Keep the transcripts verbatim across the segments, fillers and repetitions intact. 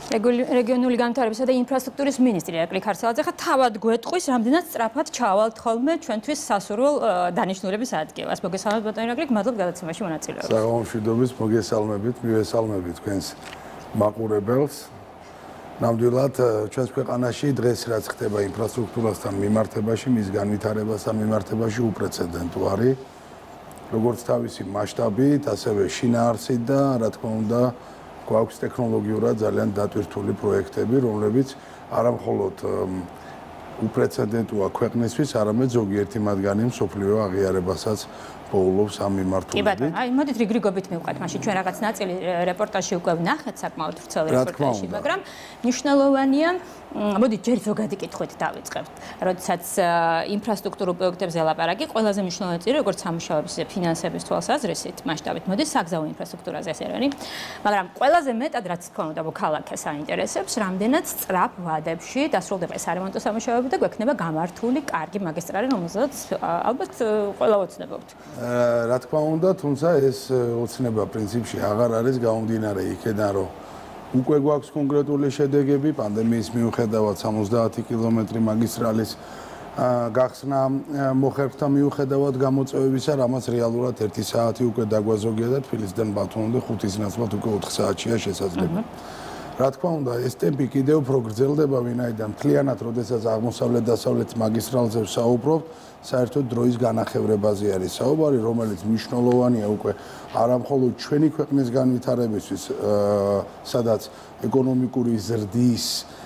რეგიონული განვითარებისა და ინფრასტრუქტურის მინისტრი ირაკლი ქარცელაძე ხა თავად გვეტყვის, რამდენად სწრაფად ჩავალთ ხოლმე ჩვენთვის სასურველ დანიშნულების ადგილას. მოგესალმებით ბატონო ირაკლი, მადლობა გადაცემაში მონაწილეობას. საღამო მშვიდობის, მოგესალმებით, მივესალმებით თქვენს მაყურებელს. ნამდვილად ჩვენს ქვეყანაში დღეს რაც ხდება ინფრასტრუქტურასთან მიმართებაში, მის განვითარებასთან მიმართებაში უპრეცედენტო არის. როგორც თავისი მასშტაბით, ასევე შინაარსით და რა თქმა უნდა გვაქვს ტექნოლოგიურად ძალიან დატვირთული პროექტები, რომლებიც არა მხოლოდ უპრეცედენტოა ქვეყნისთვის, არამედ ზოგიერთი მათგანი მსოფლიო აღიარებასაც პოულობს ამ მიმართულებით. კი ბატონო, აი მოდით რიგრიგობით მივყავთ, მაშინ ჩვენ რაღაც ნაწილი რეპორტაჟში უკვე ვნახეთ, საკმაოდ ვრცელ რეპორტაჟში, მაგრამ მნიშვნელოვანია, მოდით ჯერ ზოგადი კითხვით დავიწყებთ. როდესაც ინფრასტრუქტურულ პროექტებზე ლაპარაკი, ყველაზე მნიშვნელოვანი წილი, როგორც სამუშაოების ფინანსების თვალსაზრისით, მასშტაბით, მოდის საგზაო ინფრასტრუქტურაზე ეს ერევანი. მაგრამ ყველაზე მეტად რაც თქმა უნდა მოქალაქეს აინტერესებს, რამდენად სწრაფ ვადებში დასრულდება ეს არემონტო სამუშაოები და გვექნება გამართული კარგი მაგისტრალი, რომელზეც ალბათ ყველა ოცნებობთ. რა თქმა უნდა, თუმცა ეს ოცნება პრინციპში აღარ არის გამომდინარე იქედან, რომ უკვე გვაქვს კონკრეტული შედეგები პანდემიის მიუხედავად სამოცდაათი კილომეტრი მაგისტრალის გახსნა მოხერხთა მიუხედავად გამოწვევებისა, რამაც რეალურად ერთი საათი უკვე დაგვაზოგია და თბილისიდან ბათუმამდე ხუთის ნაცვლად უკვე ოთხ საათშია შესაძლებელი. რა თქმა უნდა, ეს ტემპი კიდევ უფრო გრძელდება, ვინაიდან მთლიანად, როდესაც აღმოსავლეთ-დასავლეთ მაგისტრალზე ვსაუბრობთ, საერთოდ დროის განახევრებაზე არის საუბარი, რომელიც მნიშვნელოვანია უკვე არა მხოლოდ ჩვენი ქვეყნის განვითარებისთვის, სადაც ეკონომიკური ზრდის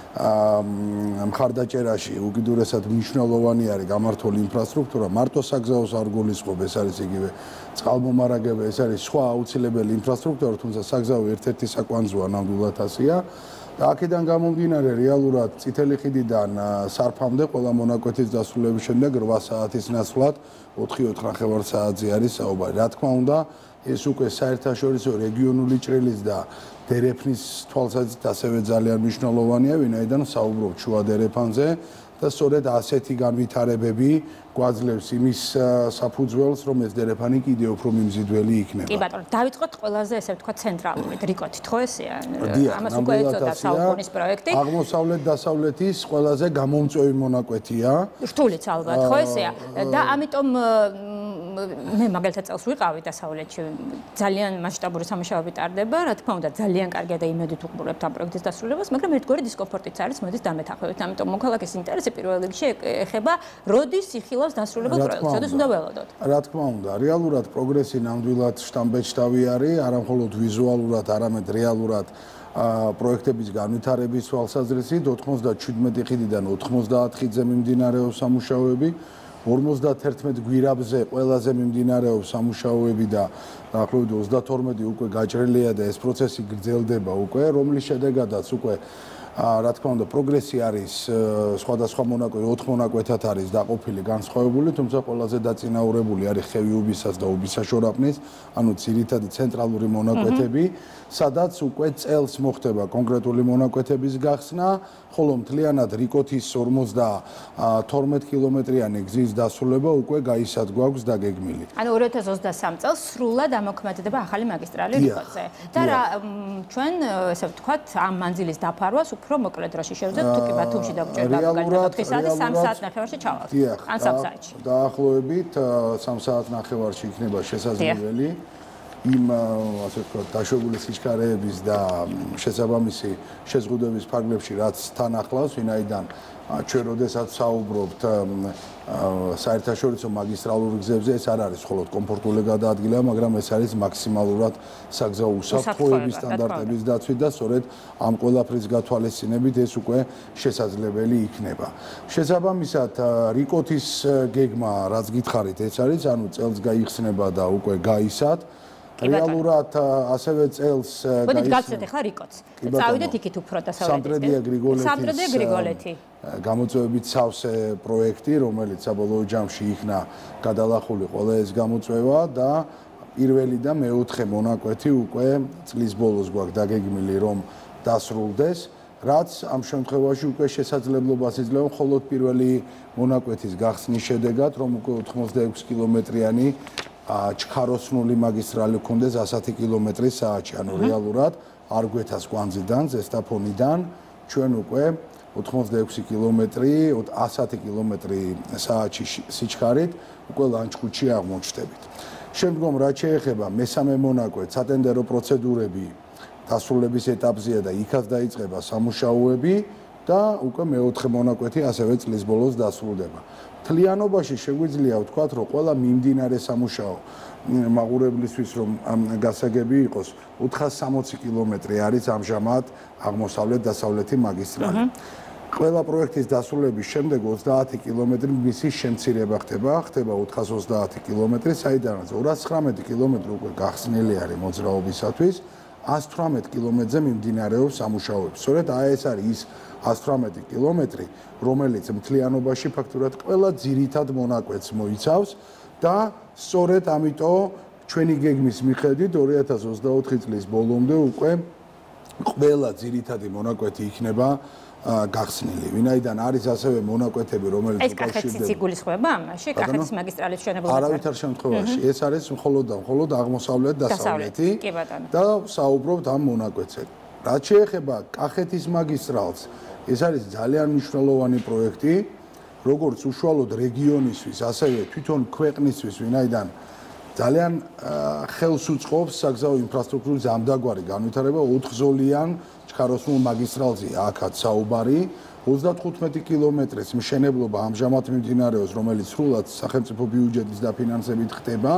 მხარდაჭერაში უკიდურესად მნიშვნელოვანი არის გამართული ინფრასტრუქტურა, მარტო საგზაოს არ გულისხმობ, ეს არის იგივე წყალმომარაგება, ეს არის სხვა აუცილებელი ინფრასტრუქტურა, თუმცა საგზაო ერთ-ერთი საკვანძოა ნამდვილად ასეა. და აქედან გამომდინარე რეალურად წითელი ხიდიდან სარფამდე ყველა მონაკვეთის დასრულების შემდეგ რვა საათის ნაცვლად ოთხი ოთხნახევარ საათზე არის საუბარი. რა თქმა უნდა, ეს უკვე საერთაშორისო რეგიონული ჭრილის და დერეფნის თვალსაზრისით ასევე ძალიან მნიშვნელოვანია, ვინაიდან საუბრობთ შუა დერეფანზე და სწორედ ასეთი განვითარებები გვაძლევს იმის საფუძველს, რომ ეს დერეფანი კიდევ უფრო მიმზიდველი იქნება. კი ბატონო, დავიწყოთ ყველაზე ესე ვთქვათ ცენტრალურით, რიკოთით, ხო ესეა? ამას უკვე ეწოდა საუკუნის პროექტი. აღმოსავლეთ-დასავლეთის ყველაზე გამომწვევი მონაკვეთია. რთულიც ალბათ, ხო ესეა? და ამიტომ მე მაგალითად წელს ვიყავი დასავლეთში, ძალიან მასშტაბური სამუშაოები ტარდება, რა თქმა უნდა, ძალიან კარგია და იმედით ვუყურებთ ამ პროექტის დასრულებას, მაგრამ ერთგვარი დისკომფორტიც არის, მოდის დამეთანხმებით. ამიტომ მოქალაქეს ინტერესი პირველ რიგში ეხება, როდის იხილავს დასრულებულ პროექტს, როდის უნდა ველოდოთ. რა თქმა უნდა, რეალურად პროგრესი ნამდვილად შთამბეჭდავი არის, არა მხოლოდ ვიზუალურად, არამედ რეალურად პროექტების განვითარების თვალსაზრისით, ოთხმოცდაჩვიდმეტი ხიდიდან ოთხმოცდაათ ხიდზე მიმდინარეობს სამუშაოები. ორმოცდაათერთმეტ გვირაბზე ყველაზე მიმდინარეობს სამუშაოები და დაახლოებით ოცდათორმეტი უკვე გაჭრილია და ეს პროცესი გრძელდება უკვე, რომლის შედეგადაც უკვე რა თქმა უნდა პროგრესი არის სხვადასხვა მონაკვეთი ოთხ მონაკვეთად არის დაყოფილი განსხვავებული, თუმცა ყველაზე დაწინაურებული არის ხევიუბისას და უბისაშორაპნის, ანუ ძირითადი ცენტრალური მონაკვეთები, სადაც უკვე წელს მოხდება კონკრეტული მონაკვეთების გახსნა, ხოლო მთლიანად რიკოთის ორმოცდათორმეტ კილომეტრიანი გზის დასრულება უკვე გაისად გვაქვს დაგეგმილი. ანუ ორი ათას ოცდასამ წელს სრულად ამოქმედდება ახალი მაგისტრალი რიკოთზე. და რა ჩვენ ესე ვთქვათ, ამ მანძილის დაფარვას უფრო მოკლე დროში შევძლებთ, თუ კი ბათუმში დაგვჭირდა ოთხი საათი, სამ საათ ნახევარში ჩავალთ. ან სამ საათში. დაახლოებით სამ საათ ნახევარში იქნება შესაძლებელი. იმ ასე ვთქვათ, დაშვებული სიჩქარეების და შესაბამისი შეზღუდვების ფარგლებში, რაც თან ახლავს, ვინაიდან ჩვენ როდესაც საუბრობთ საერთაშორისო მაგისტრალურ გზებზე, ეს არ არის მხოლოდ კომფორტული გადაადგილება, მაგრამ ეს არის მაქსიმალურად საგზაო უსაფრთხოების სტანდარტების დაცვით და სწორედ ამ ყველაფრის გათვალისწინებით ეს უკვე შესაძლებელი იქნება. შესაბამისად, რიკოთის გეგმა, რაც გითხარით, ეს არის, ანუ წელს გაიხსნება და უკვე გაისად. რეალურად ასევე წელს მოდით გავცეთ ახლა რიკოთს. წავიდეთ იქით უფრო დასავლეთით. სამტრედია გრიგოლეთის სამტრედია გრიგოლეთი. გამოწვევებით სავსე პროექტი, რომელიც საბოლოო ჯამში იქნა გადალახული ყველა ეს გამოწვევა და პირველი და მეოთხე მონაკვეთი უკვე წლის ბოლოს გვაქვს დაგეგმილი, რომ დასრულდეს, რაც ამ შემთხვევაში უკვე შესაძლებლობას იძლევა მხოლოდ პირველი მონაკვეთის გახსნის შედეგად, რომ უკვე ოთხმოცდაექვსი კილომეტრიანი ჩქაროსნული მაგისტრალი გქონდეს ასი კილომეტრი საათში, ანუ რეალურად არგვეთას კვანძიდან, ზესტაფონიდან ჩვენ უკვე ოთხმოცდაექვსი კილომეტრი, ასი კილომეტრი საათში სიჩქარით უკვე ლანჩხუთში აღმოჩნდებით. შემდგომ რაც შეეხება მესამე მონაკვეთს, სატენდერო პროცედურები დასრულების ეტაპზეა და იქაც დაიწყება სამუშაოები და უკვე მეოთხე მონაკვეთი ასევე წლის ბოლოს დასრულდება. მთლიანობაში შეგვიძლია ვთქვათ, რომ ყველა მიმდინარე სამუშაო მაყურებლისთვის რომ გასაგები იყოს, ოთხას სამოცი კილომეტრი არის ამჟამად აღმოსავლეთ-დასავლეთი მაგისტრალი. ყველა პროექტის დასრულების შემდეგ ოცდაათი კილომეტრი მისი შემცირება ხდება, ხდება ოთხას ოცდაათი კილომეტრი, საიდანაც ორას ცხრამეტი კილომეტრი უკვე გახსნილი არის მოძრაობისათვის, ას თვრამეტ კილომეტრზე მიმდინარეობს სამუშაოები. სწორედ ეს არის ის ას თვრამეტი კილომეტრი, რომელიც მთლიანობაში ფაქტურად ყველა ძირითად მონაკვეთს მოიცავს და სწორედ ამიტომ ჩვენი გეგმის მიხედვით ორი ათას ოცდაოთხი წლის ბოლომდე უკვე ყველა ძირითადი მონაკვეთი იქნება გახსნილი. ვინაიდან არის ასევე მონაკვეთები, რომელიც უკავშირდება. ეს კახეთის იგულისხმება ამაში, კახეთის მაგისტრალის მშენებლობა. არავითარ შემთხვევაში, ეს არის მხოლოდ და მხოლოდ აღმოსავლეთ-დასავლეთი და საუბრობთ ამ მონაკვეთზე. რაც შეეხება კახეთის მაგისტრალს, ეს არის ძალიან მნიშვნელოვანი პროექტი, როგორც უშუალოდ რეგიონისთვის, ასევე თვითონ ქვეყნისთვის, ვინაიდან ძალიან ხელს უწყობს საგზაო ინფრასტრუქტურის ამდაგვარი განვითარება ოთხზოლიან ჩქაროსნულ მაგისტრალზე აქაც საუბარი ოცდათხუთმეტი კილომეტრის მშენებლობა ამჟამად მიმდინარეობს, რომელიც სრულად სახელმწიფო ბიუჯეტის დაფინანსებით ხდება,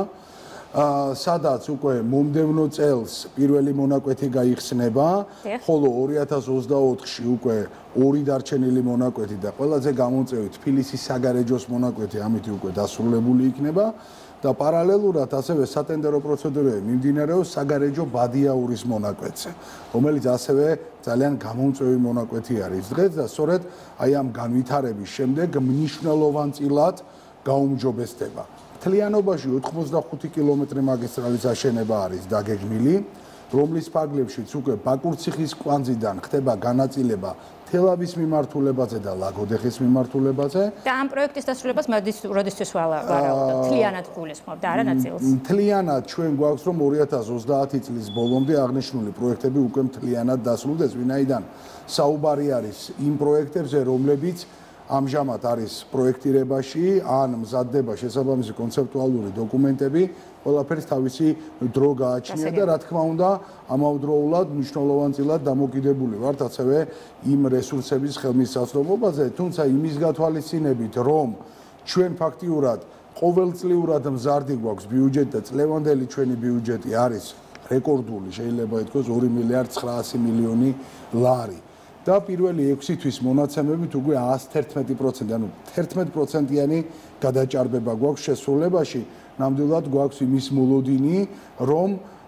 სადაც უკვე მომდევნო წელს პირველი მონაკვეთი გაიხსნება, ხოლო ორი ათას ოცდაოთხში უკვე ორი დარჩენილი მონაკვეთი და ყველაზე გამოწვევი თბილისის საგარეჯოს მონაკვეთი ამით უკვე დასრულებული იქნება. და პარალელურად ასევე სატენდერო პროცედურები მიმდინარეობს საგარეჯო ბადიაურის მონაკვეთზე, რომელიც ასევე ძალიან გამომწვევი მონაკვეთი არის დღეს და სწორედ აი ამ განვითარების შემდეგ მნიშვნელოვანწილად გაუმჯობესდება. მთლიანობაში ოთხმოცდახუთი კილომეტრი მაგისტრალის აშენება არის დაგეგმილი, რომლის ფარგლებშიც უკვე ბაკურციხის კვანძიდან ხდება განაწილება თელავის მიმართულებაზე და ლაგოდეხის მიმართულებაზე. და ამ პროექტის დასრულებას როდესთვის ვარაუდობთ? მთლიანად გულისხმობთ, არა ნაწილს? მთლიანად ჩვენ გვაქვს რომ ორი ათას ოცდაათი წლის ბოლომდე აღნიშნული პროექტები უკვე მთლიანად დასრულდეს, ვინაიდან საუბარი არის იმ პროექტებზე, რომლებიც ამჟამად არის პროექტირებაში, ან მზადდება შესაბამისი კონცეპტუალური დოკუმენტები, ყველაფერს თავისი დრო გააჩნია და რა თქმა უნდა, ამავდროულად მნიშვნელოვანწილად დამოკიდებული ვართ ასევე იმ რესურსების ხელმისაწვდომობაზე, თუმცა იმის გათვალისწინებით, რომ ჩვენ ფაქტიურად ყოველწლიურად მზარდი გვაქვს ბიუჯეტი და წლევანდელი ჩვენი ბიუჯეტი არის რეკორდული, შეიძლება ითქვას ორი მილიარდი ცხრაასი მილიონი ლარი. და პირველი ექვსი თვის მონაცემებით უკვე ას თერთმეტი პროცენტი, ანუ თერთმეტი პროცენტიანი გადაჭარბება გვაქვს შესრულებაში. ნამდვილად გვაქვს იმის მოლოდინი, რომ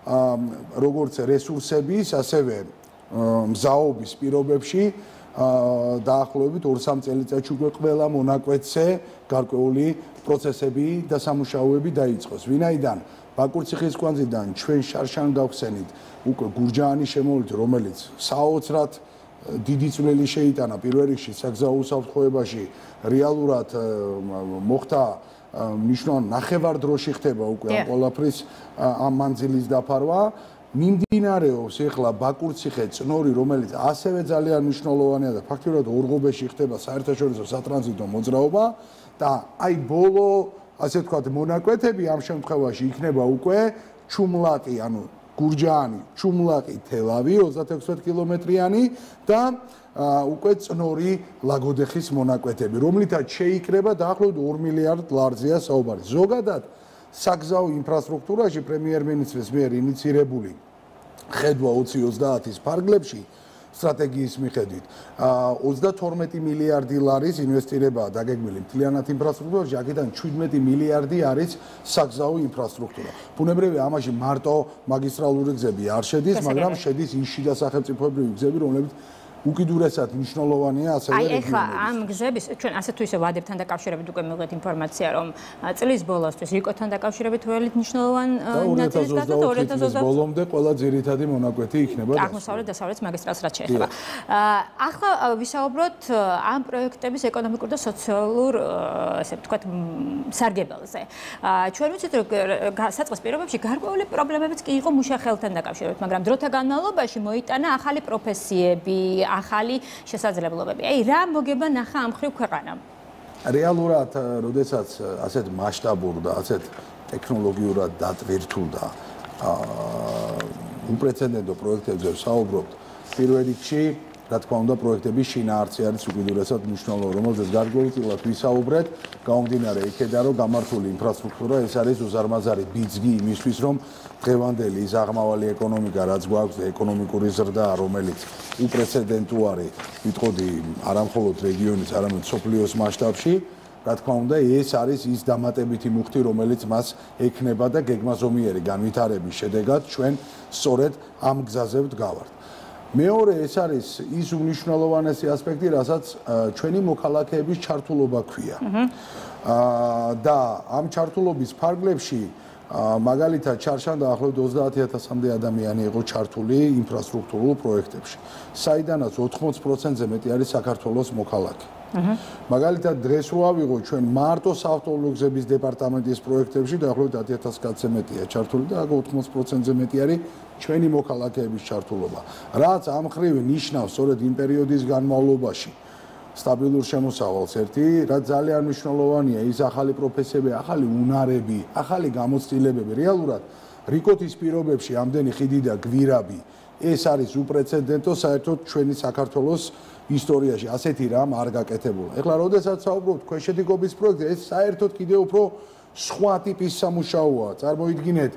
როგორც რესურსების, ასევე მზაობის პირობებში დაახლოებით ორ სამ წელიწადში უკვე ყველა მონაკვეთზე გარკვეული პროცესები და სამუშაოები დაიწყოს. ვინაიდან ბაკურციხის კვანძიდან ჩვენ შარშან გავხსენით უკვე გურჯაანის შემოვლით, რომელიც საოცრად დიდი წვლილი შეიტანა პირველ რიგში საგზაო უსაფრთხოებაში, რეალურად მოხდა მნიშვნელოვანი ნახევარდროში ხდება უკვე ამ ყველაფრის ამ მანძილის დაფარვა. მიმდინარეობს ეხლა ბაკურციხე წნორი, რომელიც ასევე ძალიან მნიშვნელოვანია და ფაქტობრივად ორღობეში ხდება საერთაშორისო სატრანზიტო მოძრაობა და აი ბოლო, ასე ვთქვათ, მონაკვეთები ამ შემთხვევაში იქნება უკვე ჩუმლაკი, ანუ გურჯაანი, ჩუმლაკი, თელავი ოცდაექვსი კილომეტრიანი და უკვე წნორი ლაგოდეხის მონაკვეთები, რომლითაც შეიკრება დაახლოებით ორ მილიარდ ლარზეა საუბარი. ზოგადად საგზაო ინფრასტრუქტურაში პრემიერ-მინისტრის მიერ ინიცირებული ხედვა ოცი ოცდაათის ფარგლებში სტრატეგიის მიხედვით ოცდათორმეტი მილიარდი ლარის ინვესტირებაა დაგეგმილი მთლიანად ინფრასტრუქტურაში, აქედან შვიდმეტი მილიარდი არის საგზაო ინფრასტრუქტურა. ბუნებრივია, ამაში მარტო მაგისტრალური გზები არ შედის, მაგრამ შედის ის შიდა სახელმწიფოებრივი გზები, რომლებიც უკიდურესად მნიშვნელოვანია ასევე აი ეხლა ამ გზების ჩვენ ასე თუ ისე ვადებთან დაკავშირებით უკვე მივიღეთ ინფორმაცია რომ წლის ბოლოსთვის რიკოთან დაკავშირებით ველით მნიშვნელოვანი ნაწილი გახდა და ორი ათას ოცდაოთხ ბოლომდე ყველა ძირითადი მონაკვეთი იქნება აღმოსავლეთ დასავლეთ მაგისტრალს რაც შეეხება. ახლა ვისაუბროთ ამ პროექტების ეკონომიკურ და სოციალურ ესე ვთქვათ სარგებელზე. ჩვენ ვიცით რომ საწყის პირობებში გარკვეული პრობლემებიც კი იყო მუშახელთან დაკავშირებით, მაგრამ დროთა განმავლობაში მოიტანა ახალი პროფესიები, ახალი შესაძლებლობები. აი რა მოგება ნახა ამ ხრივ ქვეყანამ? რეალურად, როდესაც ასეთ მასშტაბურ და ასეთ ტექნოლოგიურად დატვირთულდა უპრეცედენტო პროექტებზე საუბრობთ, პირველ რიგში, რა თქმა უნდა, პროექტების შინაარსი არის უკიდურესად მნიშვნელოვანი, რომელზეც გარკვეულწილად ვისაუბრეთ, გამომდინარე იქედან, რომ გამართული ინფრასტრუქტურა ეს არის უზარმაზარი ბიძგი იმისთვის, რომ დღევანდელი ის აღმავალი ეკონომიკა, რაც გვაქვს და ეკონომიკური ზრდა, რომელიც უპრეცედენტო არის, ვიტყოდი, არა მხოლოდ რეგიონის, არამედ მსოფლიოს მასშტაბში, რა თქმა უნდა, ეს არის ის დამატებითი მუხტი, რომელიც მას ექნება და გეგმაზომიერი განვითარების შედეგად ჩვენ სწორედ ამ გზაზე ვდგავართ. მეორე ეს არის ის უნიშნელოვანესი ასპექტი, რასაც ჩვენი მოქალაქეების ჩართულობა ქვია. და ამ ჩართულობის ფარგლებში მაგალითად ჩარშან დაახლოებით ოცდაათი ათასამდე ადამიანი იყო ჩართული ინფრასტრუქტურულ პროექტებში, საიდანაც ოთხმოცი პროცენტზე მეტი არის საქართველოს მოქალაქე. მაგალითად დღეს რო ავიღო ჩვენ მარტო საავტომობილო გზების დეპარტამენტის პროექტებში დაახლოებით ათი ათას კაცზე მეტია ჩართული და აქ ოთხმოცი პროცენტზე მეტი არის ჩვენი მოქალაქეების ჩართულობა. რაც ამ ხრივ ნიშნავს სწორედ იმ პერიოდის განმავლობაში სტაბილურ შემოსავალს ერთი, რაც ძალიან მნიშვნელოვანია ის ახალი პროფესიები, ახალი უნარები, ახალი გამოცდილებები. რეალურად რიკოთის პირობებში ამდენი ხიდი და გვირაბი ეს არის უპრეცედენტო საერთოდ ჩვენი საქართველოს ისტორიაში ასეთი რამ არ გაკეთებულა. ეხლა როდესაც საუბრობთ ქვეშეთიკობის პროექტზე, ეს საერთოდ კიდევ უფრო სხვა ტიპის სამუშაოა. წარმოიდგინეთ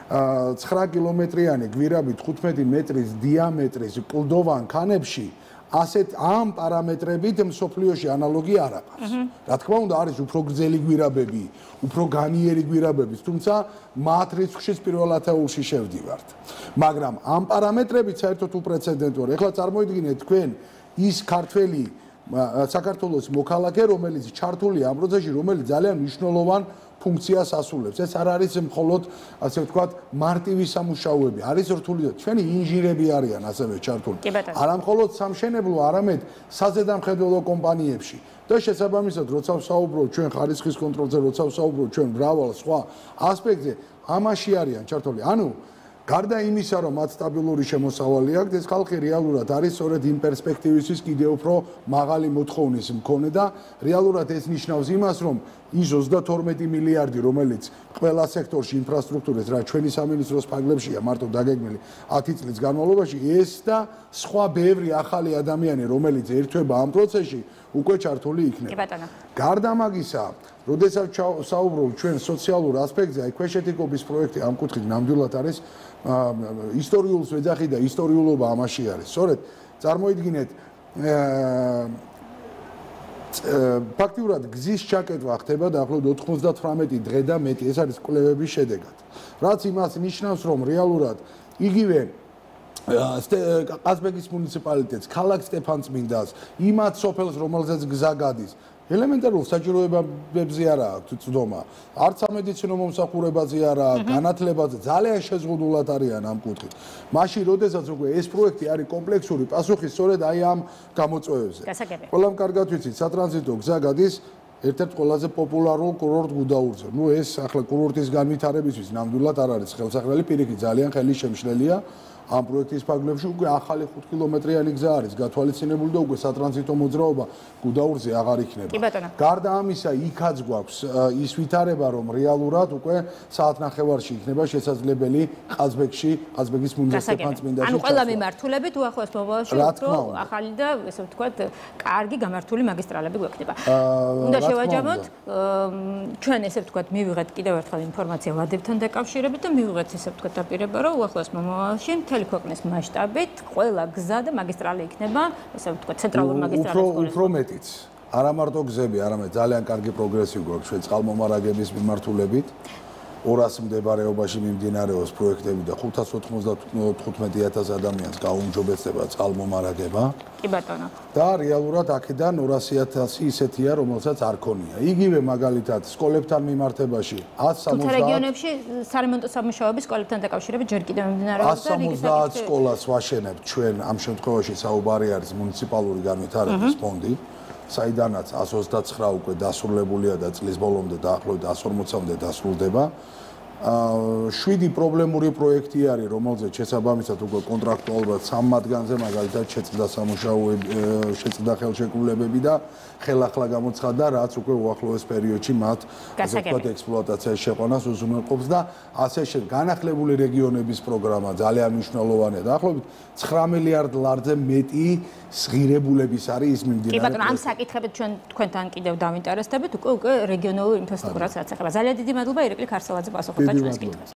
ცხრა კილომეტრიანი გვირაბი თხუთმეტი მეტრის დიამეტრის კლდოვან ქანებში ასეთ ამ პარამეტრებით მსოფლიოში ანალოგი არ აქვს. რა თქმა უნდა, არის უფრო გრძელი გვირაბები, უფრო განიერი გვირაბები, თუმცა მათ რიცხვშიც პირველ ათეულში შევდივართ. მაგრამ ამ პარამეტრებით საერთოდ უპრეცედენტოა. ეხლა წარმოიდგინეთ თქვენ ის ქართველი საქართველოს მოქალაქე, რომელიც ჩართულია ამ პროცესში, რომელიც ძალიან მნიშვნელოვან ფუნქციას ასრულებს. ეს არ არის მხოლოდ, ასე ვთქვათ, მარტივი სამუშაოები, არის რთული და ჩვენი ინჟინრები არიან ასევე ჩართული. არა მხოლოდ სამშენებლო, არამედ საზედამხედველო კომპანიებში. და შესაბამისად, როცა ვსაუბრობ ჩვენ ხარისხის კონტროლზე, როცა ვსაუბრობ ჩვენ მრავალ სხვა ასპექტზე, ამაში არიან ჩართული. ანუ გარდა იმისა, რომ მათ სტაბილური შემოსავალი აქვს, ეს ხალხი რეალურად არის სწორედ იმ პერსპექტივისთვის კიდევ უფრო მაღალი მოთხოვნის მქონე და რეალურად ეს ნიშნავს იმას, რომ ის ოცდათორმეტი მილიარდი, რომელიც ყველა სექტორში ინფრასტრუქტურის, რა ჩვენი სამინისტროს ფარგლებშია მარტო დაგეგმილი ათი წლის განმავლობაში, ეს და სხვა ბევრი ახალი ადამიანი, რომელიც ერთვება ამ პროცესში, უკვე ჩართული იქნება. გარდა მაგისა, როდესაც საუბრობ ჩვენ სოციალურ ასპექტზე, აი ქვეშეთიკობის პროექტი ამ კუთხით ნამდვილად არის ისტორიულს ვეძახი და ისტორიულობა ამაში არის. სწორედ წარმოიდგინეთ ფაქტიურად გზის ჩაკეტვა ხდება დაახლოებით ოთხმოცდათვრამეტი დღე და მეტი, ეს არის კვლევების შედეგად. რაც იმას ნიშნავს, რომ რეალურად იგივე ყაზბეგის მუნიციპალიტეტს, ქალაქ სტეფანწმინდას, იმათ სოფელს, რომელზეც გზა გადის, ელემენტარულ საჭიროებებზე არა აქვს წვდომა. არც სამედიცინო მომსახურებაზე არა, განათლებაზე ძალიან შეზღუდულად არიან ამ კუთხით. მაშინ, როდესაც უკვე ეს პროექტი არის კომპლექსური პასუხი სწორედ აი ამ გამოწვევებზე. ყველამ კარგად ვიცით, სატრანზიტო გზა გადის ერთ-ერთ ყველაზე პოპულარულ კურორტ გუდაურზე. ნუ ეს ახლა კურორტის განვითარებისთვის ნამდვილად არ არის ხელსაყრელი, პირიქით ძალიან ხელი შემშლელია. ამ პროექტის ფარგლებში უკვე ახალი ხუთ კილომეტრიანი გზა არის გათვალისწინებული და უკვე სატრანზიტო მოძრაობა გუდაურზე აღარ იქნება. გარდა ამისა, იქაც გვაქვს ის ვითარება, რომ რეალურად უკვე საათნახევარში იქნება შესაძლებელი ყაზბეგში, ყაზბეგის მუნიციპალიტეტში. ანუ ყველა მიმართულებით უახლოეს მომავალში უფრო ახალი და ესე ვთქვათ, კარგი გამართული მაგისტრალები გვექნება. უნდა შევაჯამოთ, ჩვენ ესე ვთქვათ, მივიღეთ კიდევ ერთხელ ინფორმაცია ვადებთან დაკავშირებით და მივიღეთ ესე ვთქვათ დაპირება, რომ უახლოეს მომავალში მთელი ქვეყნის მასშტაბით ყველა გზა და მაგისტრალი იქნება, ესე ვთქვათ, ცენტრალურ მაგისტრალებს. უფრო მეტიც. არა მარტო გზები, არამედ ძალიან კარგი პროგრესი გვაქვს ჩვენ წყალმომარაგების მიმართულებით. ორას მდებარეობაში მიმდინარეობს პროექტები და ხუთას ოთხმოცდათხუთმეტი ათას ადამიანს გაუმჯობესდება წყალმომარაგება. კი ბატონო. და რეალურად აქედან ორასი ათასი ისეთია, რომელსაც არ ქონია. იგივე მაგალითად სკოლებთან მიმართებაში ასი ოცდაათ თუმცა რეგიონებში სარემონტო სამუშაოები სკოლებთან დაკავშირებით ჯერ კიდევ მიმდინარეობს და ასი ოცდაათ სკოლას ვაშენებთ ჩვენ ამ შემთხვევაში საუბარი არის მუნიციპალური განვითარების ფონდი. საიდანაც ასი ოცდაცხრა უკვე დასრულებულია და წლის ბოლომდე დაახლოებით ასი ორმოცამდე დასრულდება. შვიდი პრობლემური პროექტი არის, რომელზეც შესაბამისად უკვე კონტრაქტუალურად სამ მათგანზე მაგალითად შეწყდა სამუშაოები, შეწყდა ხელშეკრულებები და ხელახლა გამოცხადდა, რაც უკვე უახლოეს პერიოდში მათ ასე ვთქვათ ექსპლუატაციაში შეყვანას უზრუნველყოფს და ასე შემდეგ. განახლებული რეგიონების პროგრამა ძალიან მნიშვნელოვანია. დაახლოებით ცხრა მილიარდ ლარზე მეტი სღირებულების არის ის მიმდინარე. კი ბატონო, ამ საკითხებით ჩვენ თქვენთან კიდევ დავინტერესდებით უკვე უკვე რეგიონულ ინფრასტრუქტურას რაც ეხება. ძალიან დიდი მადლობა ირაკლი ქარსელაძე პასუხობდა ჩვენს კითხვებს.